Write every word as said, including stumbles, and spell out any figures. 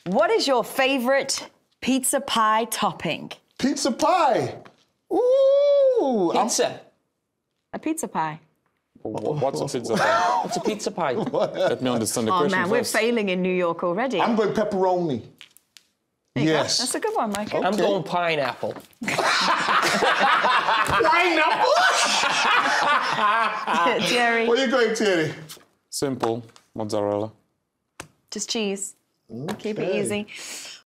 What is your favourite pizza pie topping? Pizza pie. Ooh. Pizza. I'm... A pizza pie. What's a pizza pie? What's a pizza pie? Let me understand the Oh question man, we're first. failing in New York already. I'm going pepperoni. Yes. That's a good one, Micah. I'm going pineapple. Pineapple? Thierry. Where you going, Thierry? Simple. Mozzarella. Just cheese. Okay. Keep it easy.